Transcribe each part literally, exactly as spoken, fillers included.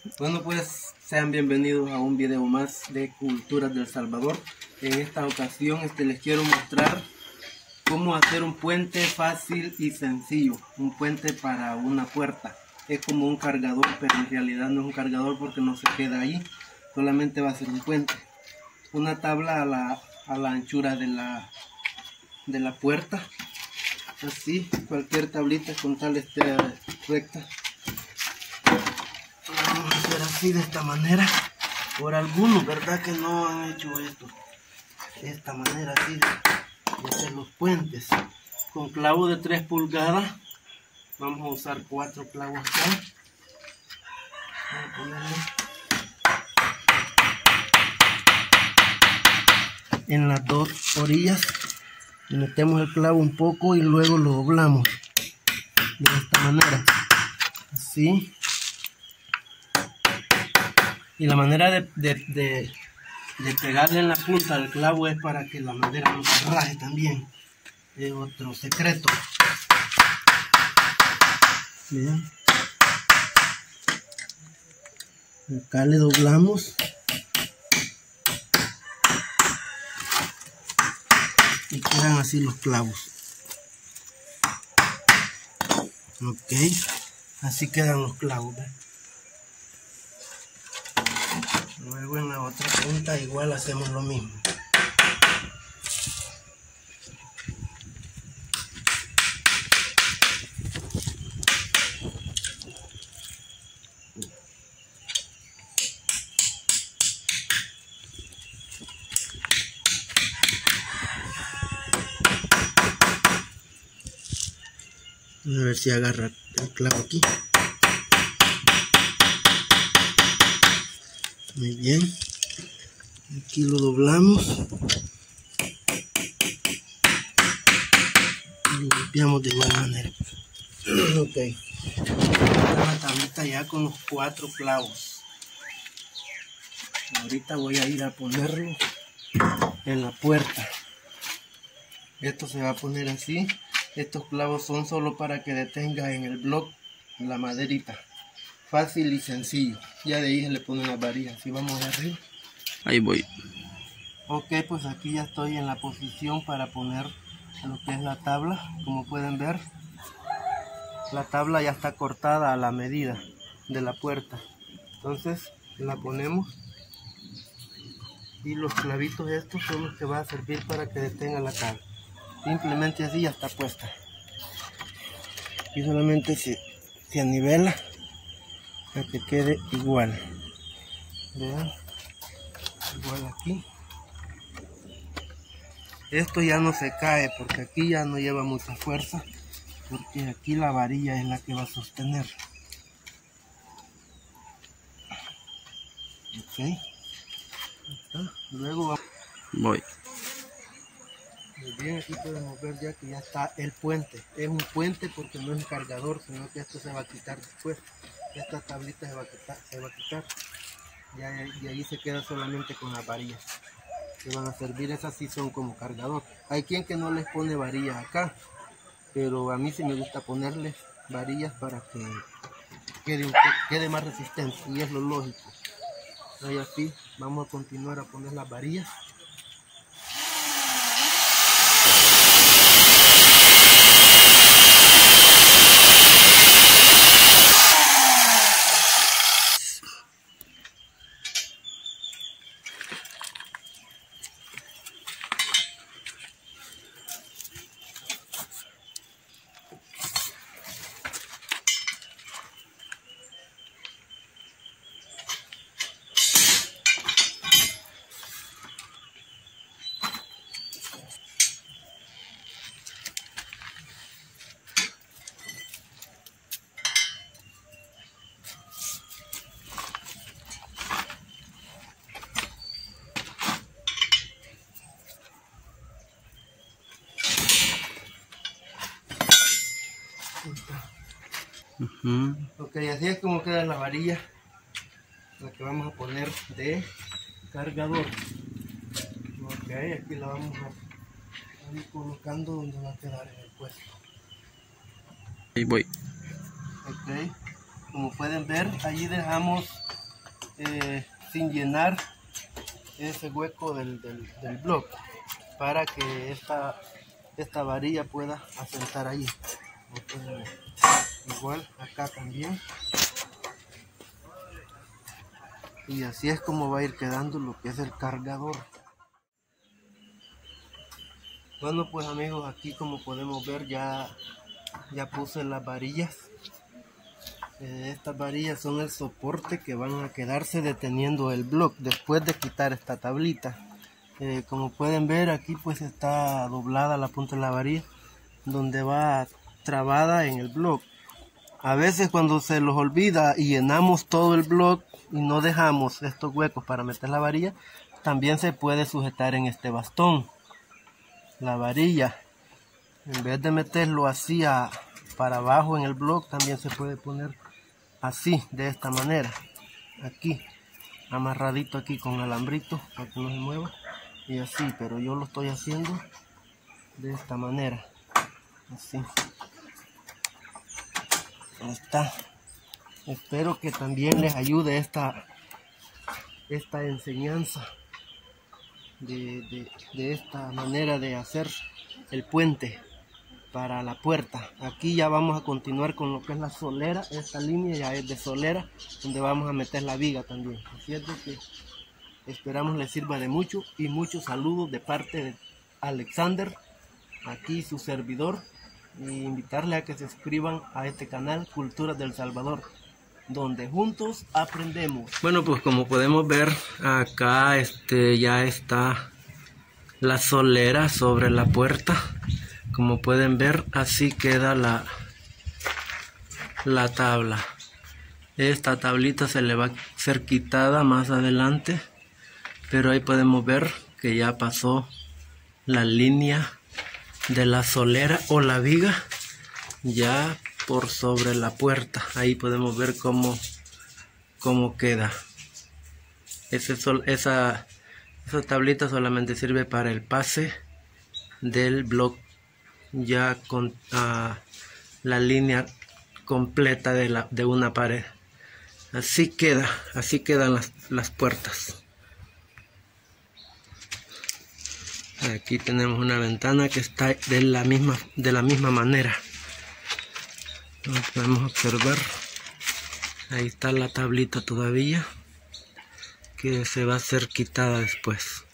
Bueno, pues sean bienvenidos a un video más de Culturas del Salvador. En esta ocasión este, les quiero mostrar cómo hacer un puente fácil y sencillo. Un puente para una puerta. Es como un cargador, pero en realidad no es un cargador porque no se queda ahí. Solamente va a ser un puente. Una tabla a la, a la anchura de la, de la puerta. Así, cualquier tablita con tal esté recta. Vamos a hacer así, de esta manera. Por algunos, ¿verdad? Que no han hecho esto. De esta manera, así, de hacer los puentes. Con clavo de tres pulgadas. Vamos a usar cuatro clavos acá. Vamos a ponerle en las dos orillas. Metemos el clavo un poco y luego lo doblamos. De esta manera. Así. Y la manera de, de, de, de pegarle en la punta del clavo es para que la madera no se raje también. Es otro secreto. Bien. Acá le doblamos. Y quedan así los clavos. Ok. Así quedan los clavos. ¿Ven? Luego en la otra punta igual hacemos lo mismo. A ver si agarra el clavo aquí. Muy bien. Aquí lo doblamos. Y lo limpiamos de igual manera. Ok. La tablita ya con los cuatro clavos. Ahorita voy a ir a ponerlo en la puerta. Esto se va a poner así. Estos clavos son solo para que detenga en el block la maderita. Fácil y sencillo. Ya de ahí se le ponen las varillas. Si vamos de arriba. Ahí voy. Ok, pues aquí ya estoy en la posición para poner lo que es la tabla. Como pueden ver, la tabla ya está cortada a la medida de la puerta. Entonces la ponemos. Y los clavitos estos son los que van a servir para que detenga la tabla. Simplemente así ya está puesta. Y solamente se, se anivela para que quede igual. Vean, igual aquí. Esto ya no se cae porque aquí ya no lleva mucha fuerza, porque aquí la varilla es la que va a sostener. Ok. Luego vamos. Voy. Muy bien, aquí podemos ver ya que ya está el puente. Es un puente porque no es un cargador, sino que esto se va a quitar después. Esta tablita se va a quitar. Se va a quitar. Ya, y ahí se queda solamente con las varillas. Que van a servir, esas sí son como cargador. Hay quien que no les pone varillas acá, pero a mí sí me gusta ponerles varillas para que quede, un, quede más resistente, y es lo lógico. Ahí así, vamos a continuar a poner las varillas. Uh-huh. Ok, así es como queda la varilla, la que vamos a poner de cargador. Ok, aquí la vamos a ir colocando donde va a quedar en el puesto. Ahí voy. Ok, como pueden ver, allí dejamos eh, sin llenar ese hueco del, del, del block, para que esta, esta varilla pueda asentar ahí. Entonces, igual acá también. Y así es como va a ir quedando lo que es el cargador. Bueno, pues amigos, aquí como podemos ver ya, ya puse las varillas. Eh, estas varillas son el soporte que van a quedarse deteniendo el block después de quitar esta tablita. Eh, como pueden ver, aquí pues está doblada la punta de la varilla, donde va trabada en el block. A veces cuando se los olvida y llenamos todo el block y no dejamos estos huecos para meter la varilla, también se puede sujetar en este bastón la varilla. En vez de meterlo así a, para abajo en el block, también se puede poner así, de esta manera, aquí amarradito aquí con alambrito para que no se mueva, y así, pero yo lo estoy haciendo de esta manera, así. Ahí está. Espero que también les ayude esta esta enseñanza de, de, de esta manera de hacer el puente para la puerta. Aquí ya vamos a continuar con lo que es la solera. Esta línea ya es de solera, donde vamos a meter la viga también. Así es de que esperamos les sirva de mucho, y muchos saludos de parte de Alexander, aquí su servidor, y invitarle a que se suscriban a este canal Culturas del Salvador, donde juntos aprendemos. Bueno, pues como podemos ver acá este ya está la solera sobre la puerta. Como pueden ver, así queda la la tabla. Esta tablita se le va a ser quitada más adelante, pero ahí podemos ver que ya pasó la línea de la solera o la viga ya por sobre la puerta. Ahí podemos ver cómo, cómo queda. Ese sol, esa, esa tablita solamente sirve para el pase del block ya con uh, la línea completa de, la, de una pared. Así queda, así quedan las, las puertas. Aquí tenemos una ventana que está de la misma, de la misma manera. Como podemos observar, ahí está la tablita todavía, que se va a ser quitada después.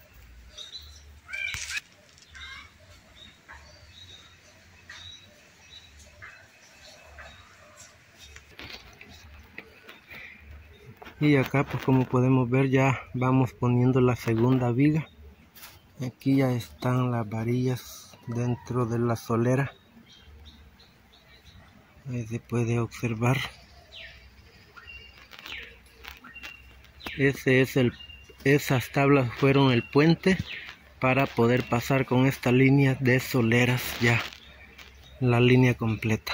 Y acá pues como podemos ver ya vamos poniendo la segunda viga. Aquí ya están las varillas dentro de la solera. Ahí se puede observar. Ese es el, esas tablas fueron el puente para poder pasar con esta línea de soleras ya, la línea completa.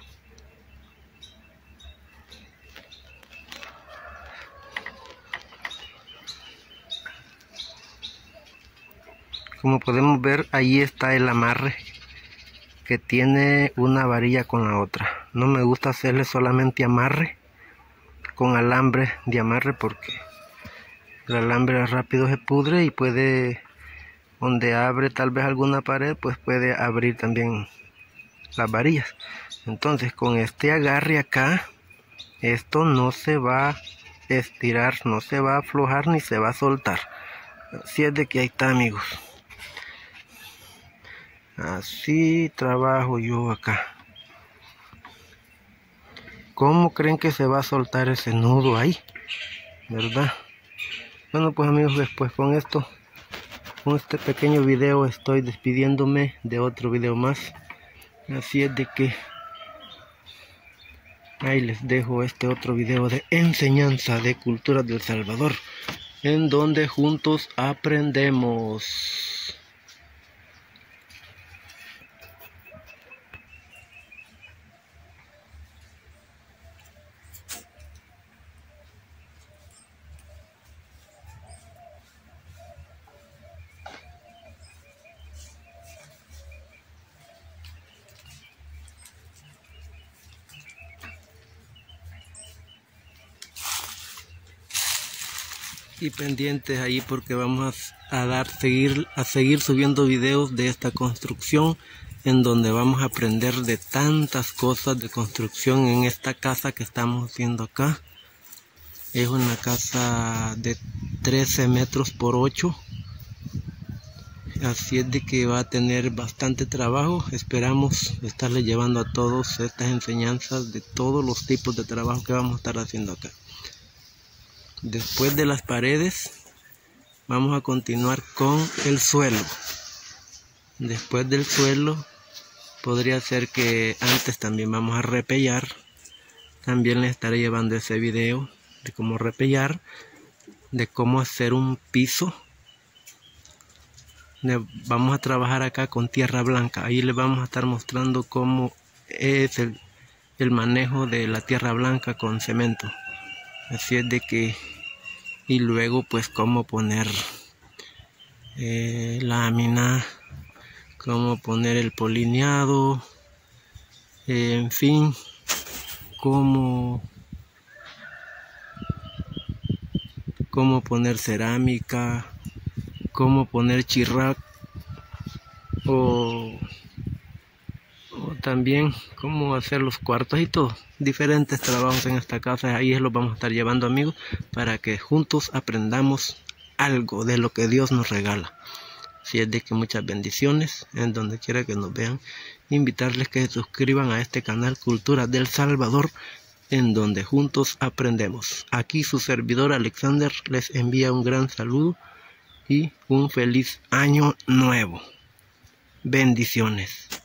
Como podemos ver, ahí está el amarre que tiene una varilla con la otra. No me gusta hacerle solamente amarre con alambre de amarre, porque el alambre rápido se pudre y puede, donde abre tal vez alguna pared, pues puede abrir también las varillas. Entonces con este agarre acá, esto no se va a estirar, no se va a aflojar ni se va a soltar. Así es de que ahí está, amigos. Así trabajo yo acá. ¿Cómo creen que se va a soltar ese nudo ahí? ¿Verdad? Bueno, pues amigos, después con esto, con este pequeño video estoy despidiéndome de otro video más. Así es de que ahí les dejo este otro video de enseñanza de Culturas del Salvador, en donde juntos aprendemos. Y pendientes ahí porque vamos a dar seguir a seguir subiendo videos de esta construcción, en donde vamos a aprender de tantas cosas de construcción en esta casa que estamos haciendo acá. Es una casa de trece metros por ocho, así es de que va a tener bastante trabajo. Esperamos estarles llevando a todos estas enseñanzas de todos los tipos de trabajo que vamos a estar haciendo acá. Después de las paredes vamos a continuar con el suelo. Después del suelo podría ser que antes también vamos a repellar. También les estaré llevando ese video de cómo repellar, de cómo hacer un piso. De, vamos a trabajar acá con tierra blanca. Ahí les vamos a estar mostrando cómo es el, el manejo de la tierra blanca con cemento. Así es de que, y luego pues cómo poner eh, lámina, cómo poner el polineado, eh, en fin, cómo, cómo poner cerámica, cómo poner chirrac, o, o también cómo hacer los cuartos y todo. Diferentes trabajos en esta casa, ahí los vamos a estar llevando, amigos, para que juntos aprendamos algo de lo que Dios nos regala. Si es de que muchas bendiciones en donde quiera que nos vean. Invitarles que se suscriban a este canal Cultura del Salvador, en donde juntos aprendemos. Aquí su servidor Alexander les envía un gran saludo y un feliz año nuevo. Bendiciones.